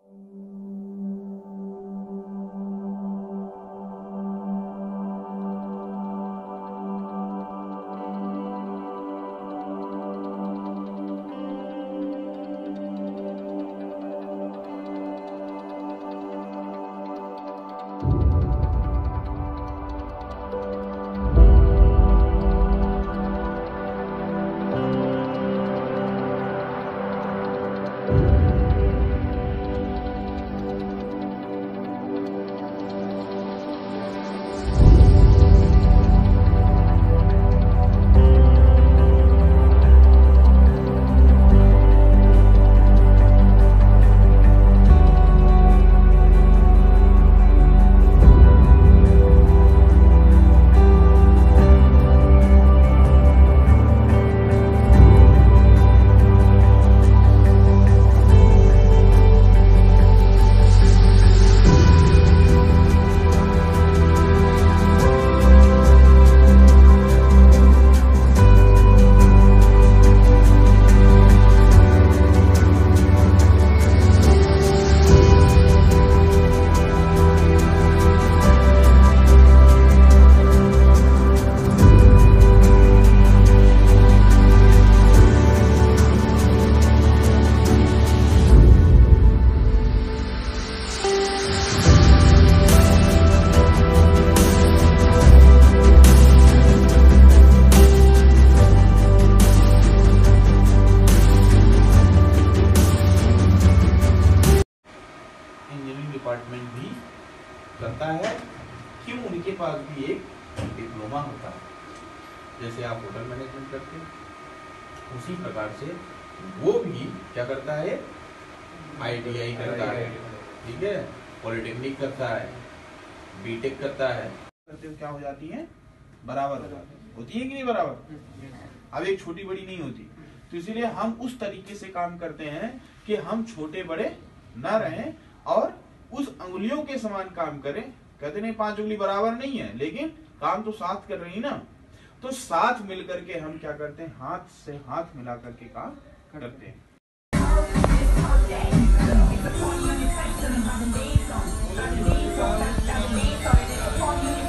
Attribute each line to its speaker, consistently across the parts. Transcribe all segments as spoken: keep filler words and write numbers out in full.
Speaker 1: Department भी करता है, क्यों उनके पास भी एक डिप्लोमा होता है। जैसे आप होटल मैनेजमेंट करते हैं, उसी प्रकार से वो भी क्या करता है, आई टी आई करता है, ठीक है, पॉलिटेक्निक करता है, बीटेक करता है, करते हो क्या हो जाती है, बराबर हो जाती है, होती है कि नहीं बराबर। अब एक छोटी बड़ी नहीं होती, तो इसीलिए हम उस तरीके से काम करते हैं कि हम छोटे बड़े ना रहें और उस अंगुलियों के समान काम करें। कहते नहीं पांच उंगली बराबर नहीं है, लेकिन काम तो साथ कर रही ना, तो साथ मिलकर के हम क्या करते हैं, हाथ से हाथ मिला करके काम करते हैं।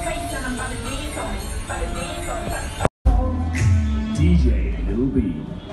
Speaker 2: D J Lil B